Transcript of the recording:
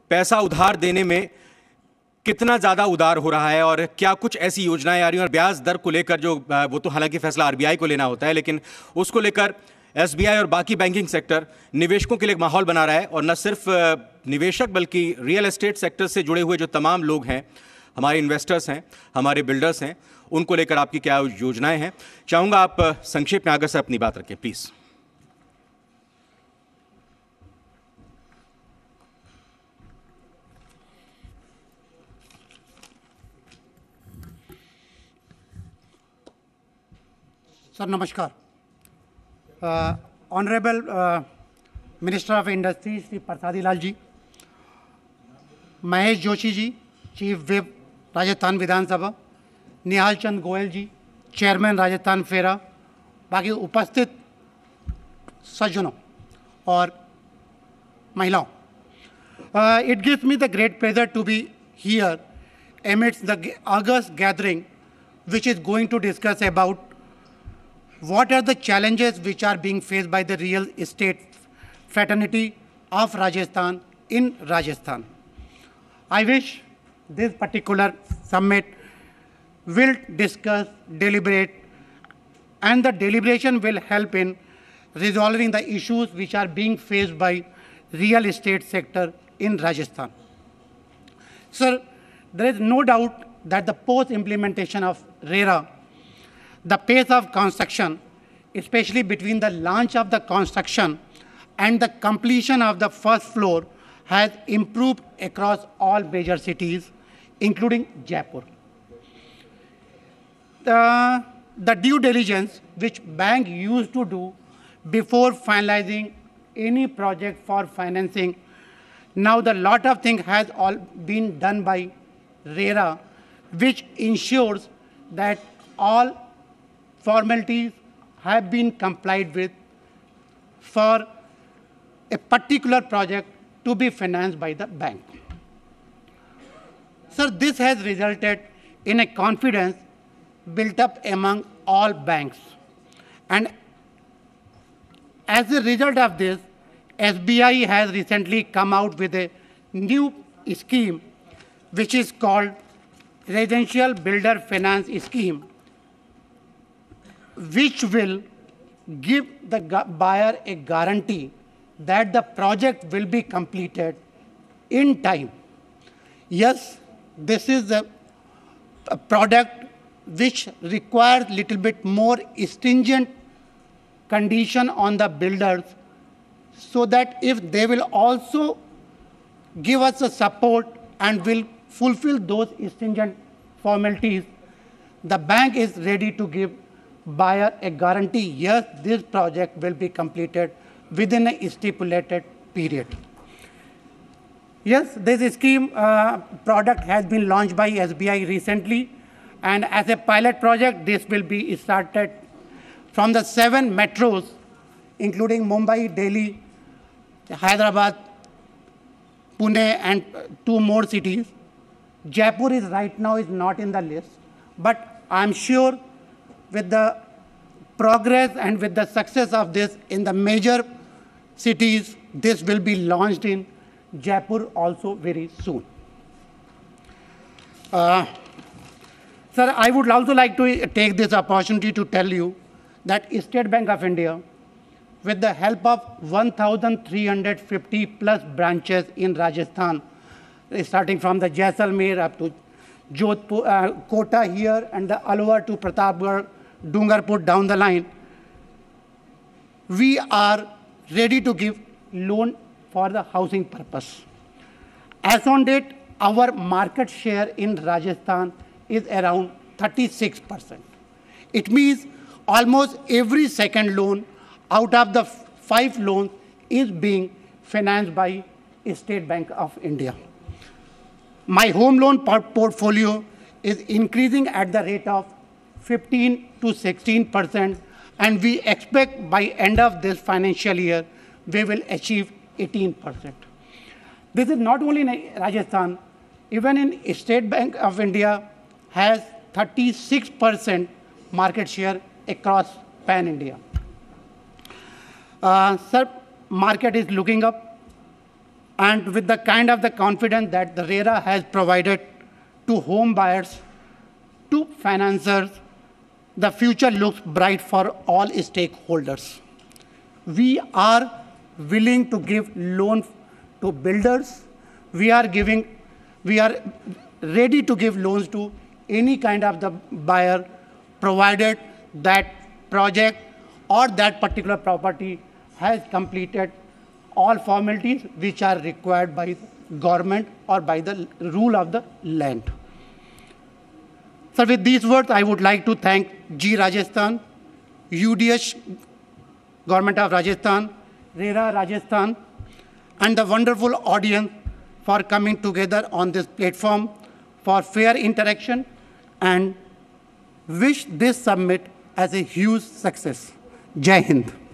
पैसा उधार देने में कितना ज़्यादा उदार हो रहा है और क्या कुछ ऐसी योजनाएं आ रही हैं, और ब्याज दर को लेकर जो वो तो हालांकि फैसला आरबीआई को लेना होता है, लेकिन उसको लेकर एसबीआई और बाकी बैंकिंग सेक्टर निवेशकों के लिए एक माहौल बना रहा है। और न सिर्फ निवेशक बल्कि रियल एस्टेट सेक्टर से जुड़े हुए जो तमाम लोग हैं, हमारे इन्वेस्टर्स हैं, हमारे बिल्डर्स हैं, उनको लेकर आपकी क्या योजनाएं हैं? चाहूंगा आप संक्षेप में आगे से अपनी बात रखें प्लीज। सर नमस्कार। Honourable minister of industry Shri Prasadi Lal ji, Mahesh Joshi ji, chief whip Rajasthan Vidhansabha, Nihal Chand Goyal ji, chairman Rajasthan फेरा, बाकी उपस्थित सज्जनों और महिलाओं, it gives me the great pleasure to be here amidst the August gathering which is going to discuss about what are the challenges which are being faced by the real estate fraternity of Rajasthan in Rajasthan. I wish this particular summit will discuss, deliberate, and the deliberation will help in resolving the issues which are being faced by real estate sector in Rajasthan. Sir, there is no doubt that the post-implementation of RERA, the pace of construction, especially between the launch of the construction and the completion of the first floor, has improved across all major cities, including Jaipur. The due diligence which bank used to do before finalizing any project for financing, now the lot of things has all been done by RERA, which ensures that all formalities have been complied with for a particular project to be financed by the bank. Sir, this has resulted in a confidence built up among all banks. And as a result of this, SBI has recently come out with a new scheme which is called Residential Builder Finance Scheme, which will give the buyer a guarantee that the project will be completed in time. Yes, this is a product which requires little bit more stringent condition on the builders, so that if they will also give us a support and will fulfill those stringent formalities, the bank is ready to give buyer a guarantee, yes, this project will be completed within a stipulated period. Yes, this scheme product has been launched by SBI recently, and as a pilot project, this will be started from the 7 metros, including Mumbai, Delhi, Hyderabad, Pune, and 2 more cities. Jaipur is right now is not in the list, but I'm sure with the progress and with the success of this in the major cities, this will be launched in Jaipur also very soon. Sir, I would also like to take this opportunity to tell you that State Bank of India, with the help of 1,350 plus branches in Rajasthan, starting from the Jaisalmer up to Jodhpur, Kota here, and the Alwar to Pratapgarh, Dungarpur down the line, we are ready to give loan for the housing purpose. As on date, our market share in Rajasthan is around 36%. It means almost every second loan out of the 5 loans is being financed by State Bank of India. My home loan portfolio is increasing at the rate of 15 to 16%, and we expect by end of this financial year, we will achieve 18%. This is not only in Rajasthan, even in State Bank of India has 36% market share across pan-India. Sir, market is looking up. and with the kind of the confidence that the RERA has provided to home buyers, to financiers, the future looks bright for all stakeholders. We are willing to give loans to builders. We are ready to give loans to any kind of the buyer, provided that project or that particular property has completed all formalities which are required by the government or by the rule of the land. So with these words, I would like to thank G Rajasthan, UDH, Government of Rajasthan, RERA Rajasthan, and the wonderful audience for coming together on this platform for fair interaction, and wish this summit as a huge success. Jai Hind.